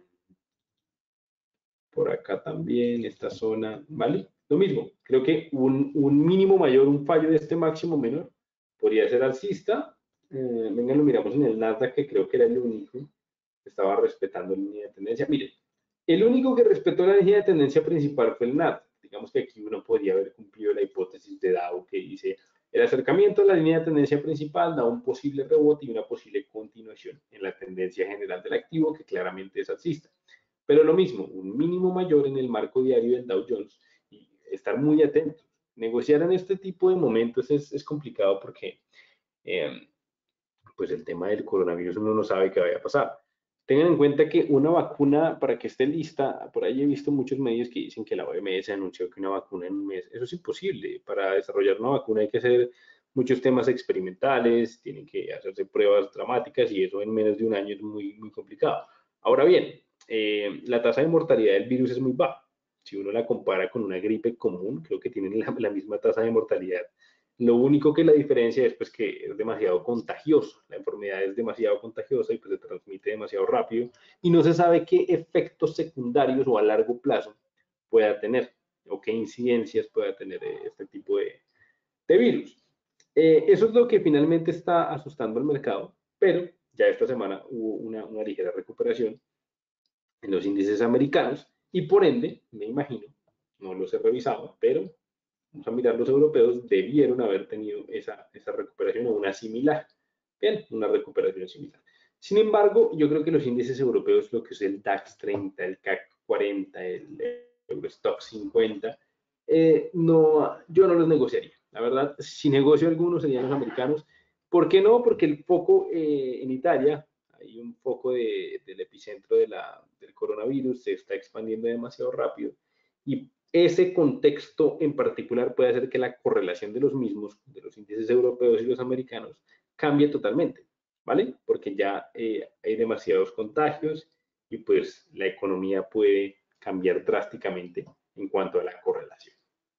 por acá también, esta zona, ¿vale? Lo mismo, creo que un, un mínimo mayor, un fallo de este máximo menor, podría ser alcista. Eh, venga, lo miramos en el Nasdaq, que creo que era el único que estaba respetando la línea de tendencia. Miren, el único que respetó la línea de tendencia principal fue el Nasdaq. Digamos que aquí uno podría haber cumplido la hipótesis de Dow que dice el acercamiento a la línea de tendencia principal da un posible rebote y una posible continuación en la tendencia general del activo, que claramente es alcista. Pero lo mismo, un mínimo mayor en el marco diario del Dow Jones y estar muy atentos. Negociar en este tipo de momentos es, es complicado porque eh, pues el tema del coronavirus uno no sabe qué vaya a pasar. Tengan en cuenta que una vacuna, para que esté lista, por ahí he visto muchos medios que dicen que la O M S anunció que una vacuna en un mes. Eso es imposible. Para desarrollar una vacuna hay que hacer muchos temas experimentales, tienen que hacerse pruebas dramáticas y eso en menos de un año es muy, muy complicado. Ahora bien, eh, la tasa de mortalidad del virus es muy baja. Si uno la compara con una gripe común, creo que tienen la, la misma tasa de mortalidad. Lo único que la diferencia es pues, que es demasiado contagioso. La enfermedad es demasiado contagiosa y pues, se transmite demasiado rápido y no se sabe qué efectos secundarios o a largo plazo pueda tener o qué incidencias pueda tener este tipo de, de virus. Eh, eso es lo que finalmente está asustando al mercado, pero ya esta semana hubo una, una ligera recuperación en los índices americanos y por ende, me imagino, no los he revisado, pero vamos a mirar, los europeos debieron haber tenido esa, esa recuperación o una similar. Bien, una recuperación similar. Sin embargo, yo creo que los índices europeos, lo que es el DAX treinta, el C A C cuarenta, el Eurostoxx cincuenta, eh, no, yo no los negociaría. La verdad, si negocio algunos serían los americanos. ¿Por qué no? Porque el foco eh, en Italia, hay un foco de, del epicentro de la, del coronavirus, se está expandiendo demasiado rápido y ese contexto en particular puede hacer que la correlación de los mismos, de los índices europeos y los americanos, cambie totalmente, ¿vale? Porque ya eh, hay demasiados contagios y pues la economía puede cambiar drásticamente en cuanto a la correlación.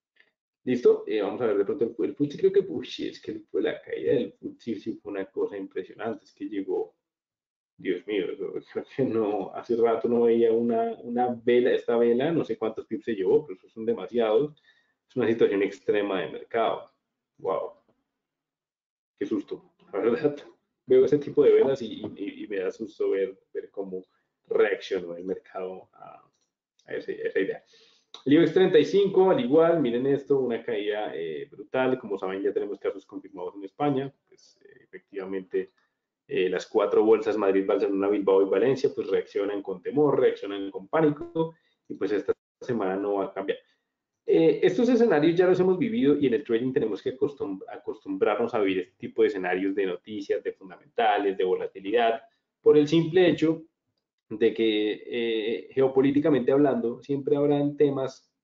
¿Listo? Eh, vamos a ver de pronto el, el FTSE, creo que, uy, es que fue la caída del FTSE sí fue una cosa impresionante, es que llegó, Dios mío, creo que no, hace rato no veía una, una vela, esta vela, no sé cuántos pips se llevó, pero eso son demasiados, es una situación extrema de mercado. Wow, qué susto, la verdad. Veo ese tipo de velas y, y, y me da susto ver, ver cómo reaccionó el mercado a, a, ese, a esa idea. El IBEX treinta y cinco, al igual, miren esto, una caída eh, brutal. Como saben, ya tenemos casos confirmados en España. Pues, eh, efectivamente, eh, las cuatro bolsas, Madrid, Barcelona, Bilbao y Valencia, pues reaccionan con temor, reaccionan con pánico, y pues esta semana no va a cambiar. Eh, estos escenarios ya los hemos vivido y en el trading tenemos que acostum acostumbrarnos a vivir este tipo de escenarios de noticias, de fundamentales, de volatilidad, por el simple hecho de que eh, geopolíticamente hablando siempre habrán temas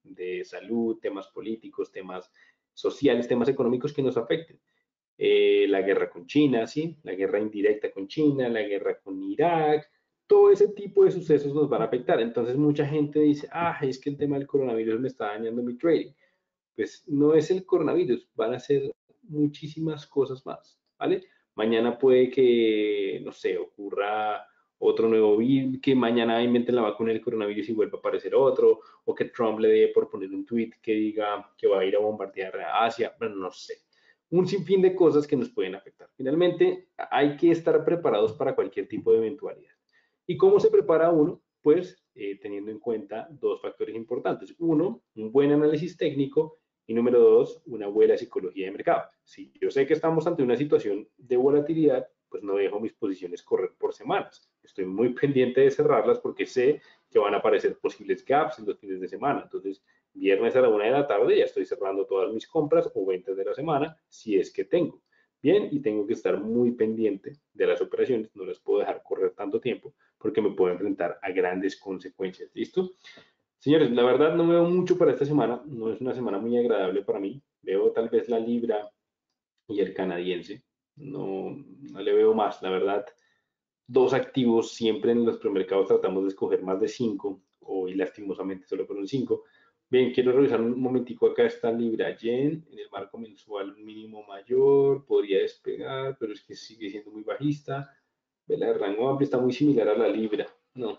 de salud, temas políticos, temas sociales, temas económicos que nos afecten. Eh, la guerra con China, ¿sí? La guerra indirecta con China, la guerra con Irak, todo ese tipo de sucesos nos van a afectar. Entonces mucha gente dice, ah, es que el tema del coronavirus me está dañando mi trading. Pues no es el coronavirus, van a ser muchísimas cosas más, ¿vale? Mañana puede que, no sé, ocurra otro nuevo virus, que mañana inventen la vacuna del coronavirus y vuelva a aparecer otro, o que Trump le dé por poner un tweet que diga que va a ir a bombardear a Asia, bueno, no sé. Un sinfín de cosas que nos pueden afectar. Finalmente, hay que estar preparados para cualquier tipo de eventualidad. ¿Y cómo se prepara uno? Pues eh, teniendo en cuenta dos factores importantes. Uno, un buen análisis técnico y número dos, una buena psicología de mercado. Si yo sé que estamos ante una situación de volatilidad, pues no dejo mis posiciones correr por semanas. Estoy muy pendiente de cerrarlas porque sé que van a aparecer posibles gaps en los fines de semana. Entonces, viernes a la una de la tarde ya estoy cerrando todas mis compras o ventas de la semana, si es que tengo. Bien, y tengo que estar muy pendiente de las operaciones, no las puedo dejar correr tanto tiempo porque me puedo enfrentar a grandes consecuencias. ¿Listo? Señores, la verdad no veo mucho para esta semana, no es una semana muy agradable para mí. Veo tal vez la libra y el canadiense, no, no le veo más, la verdad. Dos activos, siempre en los premercados tratamos de escoger más de cinco, hoy lastimosamente solo fueron cinco. Bien, quiero revisar un momentico acá esta libra yen, en el marco mensual un mínimo mayor, podría despegar, pero es que sigue siendo muy bajista. El rango amplio está muy similar a la libra, no.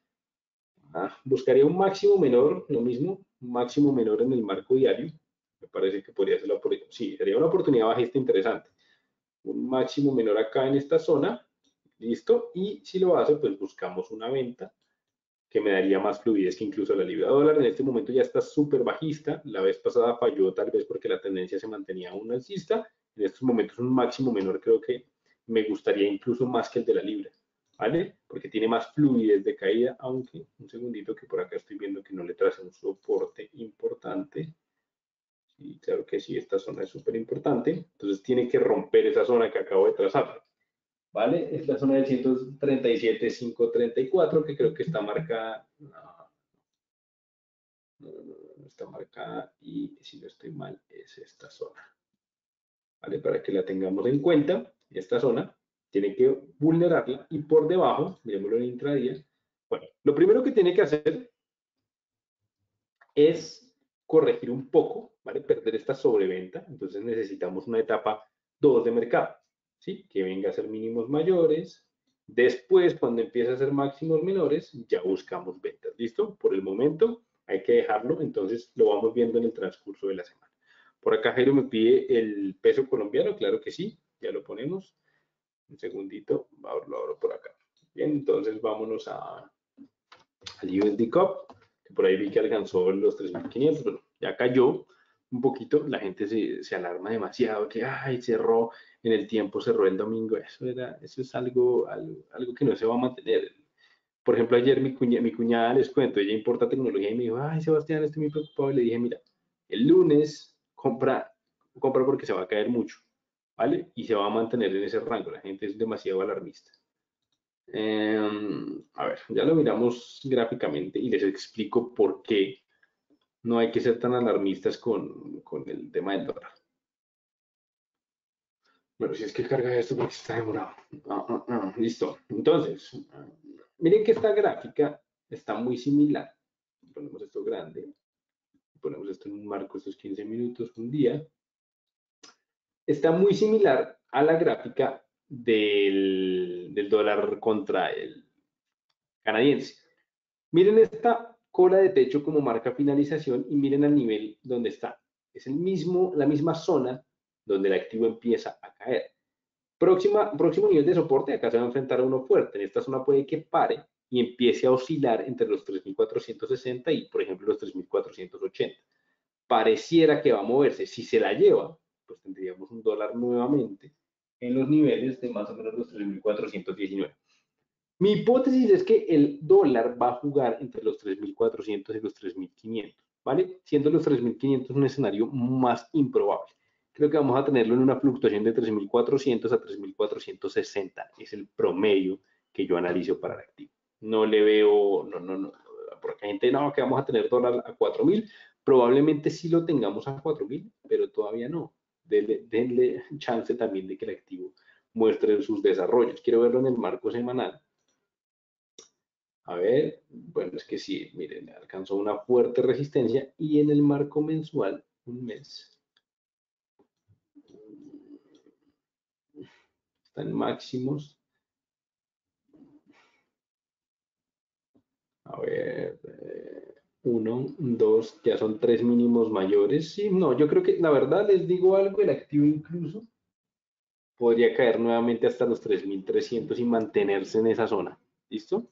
Ah, buscaría un máximo menor, lo mismo, un máximo menor en el marco diario. Me parece que podría ser la oportunidad. Sí, sería una oportunidad bajista interesante. Un máximo menor acá en esta zona. Listo. Y si lo hace, pues buscamos una venta que me daría más fluidez que incluso la libra dólar. En este momento ya está súper bajista. La vez pasada falló tal vez porque la tendencia se mantenía aún alcista. En estos momentos un máximo menor creo que me gustaría incluso más que el de la libra. ¿Vale? Porque tiene más fluidez de caída, aunque un segundito que por acá estoy viendo que no le traza un soporte importante. Y claro que sí, esta zona es súper importante. Entonces tiene que romper esa zona que acabo de trazar. ¿Vale? Es la zona del ciento treinta y siete mil quinientos treinta y cuatro que creo que está marcada. No, no, no, no está marcada y si no estoy mal es esta zona. ¿Vale? Para que la tengamos en cuenta, esta zona tiene que vulnerarla y por debajo, miremoslo en intradía, bueno, lo primero que tiene que hacer es corregir un poco, ¿vale? Perder esta sobreventa, entonces necesitamos una etapa dos de mercado, ¿sí? Que venga a ser mínimos mayores, después cuando empiece a ser máximos menores, ya buscamos ventas, ¿listo? Por el momento hay que dejarlo, entonces lo vamos viendo en el transcurso de la semana. Por acá Jairo me pide el peso colombiano, claro que sí, ya lo ponemos. Un segundito, lo abro por acá. Bien, entonces vámonos a, al U S D C O P, que por ahí vi que alcanzó los tres mil quinientos, bueno, ya cayó un poquito, la gente se, se alarma demasiado, que ay, cerró en el tiempo, cerró el domingo, eso, era, eso es algo, algo, algo que no se va a mantener. Por ejemplo, ayer mi, cuña, mi cuñada, les cuento, ella importa tecnología y me dijo, ay, Sebastián, estoy muy preocupado. Y le dije, mira, el lunes compra, compra porque se va a caer mucho, ¿vale? Y se va a mantener en ese rango. La gente es demasiado alarmista. Eh, a ver, ya lo miramos gráficamente y les explico por qué no hay que ser tan alarmistas con, con el tema del dólar. Bueno, si es que carga esto porque está demorado. Ah, ah, ah, listo. Entonces, miren que esta gráfica está muy similar. Ponemos esto grande. Ponemos esto en un marco, estos quince minutos, un día. Está muy similar a la gráfica del, del dólar contra el canadiense. Miren esta cola de techo como marca finalización y miren al nivel donde está. Es el mismo, la misma zona donde el activo empieza a caer. Próxima, próximo nivel de soporte, acá se va a enfrentar a uno fuerte. En esta zona puede que pare y empiece a oscilar entre los tres mil cuatrocientos sesenta y, por ejemplo, los tres mil cuatrocientos ochenta. Pareciera que va a moverse. Si se la lleva, pues tendríamos un dólar nuevamente en los niveles de más o menos los tres mil cuatrocientos diecinueve. Mi hipótesis es que el dólar va a jugar entre los tres mil cuatrocientos y los tres mil quinientos, ¿vale? Siendo los tres mil quinientos un escenario más improbable. Creo que vamos a tenerlo en una fluctuación de tres mil cuatrocientos a tres mil cuatrocientos sesenta. Es el promedio que yo analizo para el activo. No le veo, no, no, no, porque hay gente, no, que vamos a tener dólar a cuatro mil. Probablemente sí lo tengamos a cuatro mil, pero todavía no. Denle, denle chance también de que el activo muestre sus desarrollos. Quiero verlo en el marco semanal. A ver, bueno, es que sí, miren, alcanzó una fuerte resistencia y en el marco mensual, un mes, están máximos. A ver, eh, uno, dos, ya son tres mínimos mayores. Sí, no, yo creo que la verdad les digo algo, el activo incluso podría caer nuevamente hasta los tres mil trescientos y mantenerse en esa zona. ¿Listo?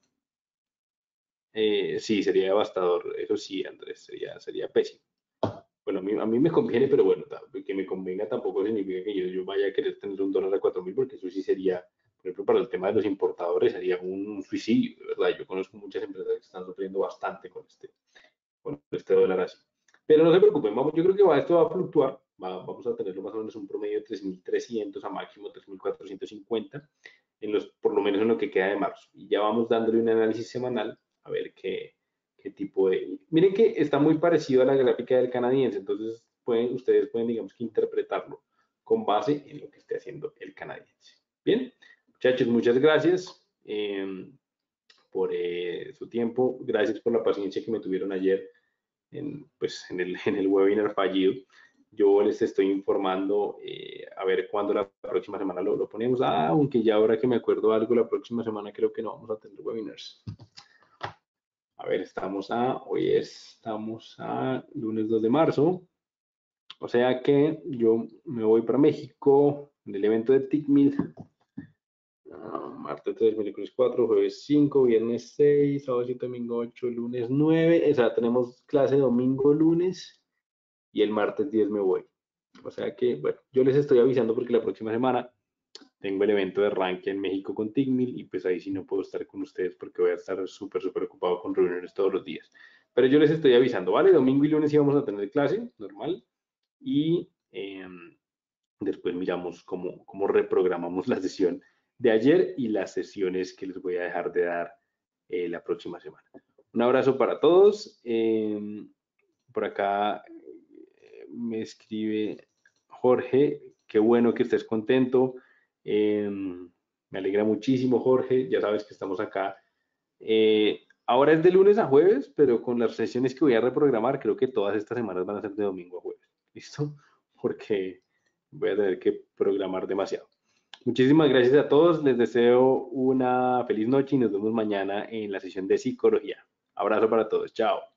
Eh, sí, sería devastador. Eso sí, Andrés, sería, sería pésimo. Bueno, a mí, a mí me conviene, pero bueno, que me convenga tampoco significa que yo, yo vaya a querer tener un dólar a cuatro mil, porque eso sí sería, por ejemplo, para el tema de los importadores, sería un, un suicidio, de verdad. Yo conozco muchas empresas que están sufriendo bastante con este, con este dólar así. Pero no se preocupen, vamos, yo creo que va, esto va a fluctuar, va, vamos a tenerlo más o menos un promedio de tres mil trescientos a máximo tres mil cuatrocientos cincuenta, en los, por lo menos en lo que queda de marzo. Y ya vamos dándole un análisis semanal a ver qué, qué tipo de... Miren que está muy parecido a la gráfica del canadiense, entonces pueden, ustedes pueden, digamos que interpretarlo con base en lo que esté haciendo el canadiense. Bien, muchachos, muchas gracias. Eh, por eh, su tiempo, gracias por la paciencia que me tuvieron ayer en, pues, en, el, en el webinar fallido. Yo les estoy informando eh, a ver cuándo la próxima semana lo, lo ponemos, ah, aunque ya ahora que me acuerdo algo, la próxima semana creo que no vamos a tener webinars. A ver, estamos a, hoy estamos a lunes dos de marzo, o sea que yo me voy para México en el evento de TICMIL. Uh, martes tres, miércoles cuatro, jueves cinco, viernes seis, sábado siete, domingo ocho, lunes nueve. O sea, tenemos clase domingo, lunes y el martes diez me voy. O sea que, bueno, yo les estoy avisando porque la próxima semana tengo el evento de ranking en México con Tigmil y pues ahí sí no puedo estar con ustedes porque voy a estar súper, súper ocupado con reuniones todos los días. Pero yo les estoy avisando, ¿vale? Domingo y lunes íbamos a tener clase normal y eh, después miramos cómo, cómo reprogramamos la sesión de ayer y las sesiones que les voy a dejar de dar eh, la próxima semana. Un abrazo para todos. Eh, por acá eh, me escribe Jorge, qué bueno que estés contento. Eh, me alegra muchísimo, Jorge. Ya sabes que estamos acá. Eh, ahora es de lunes a jueves, pero con las sesiones que voy a reprogramar, creo que todas estas semanas van a ser de domingo a jueves. ¿Listo? Porque voy a tener que programar demasiado. Muchísimas gracias a todos. Les deseo una feliz noche y nos vemos mañana en la sesión de psicología. Abrazo para todos. Chao.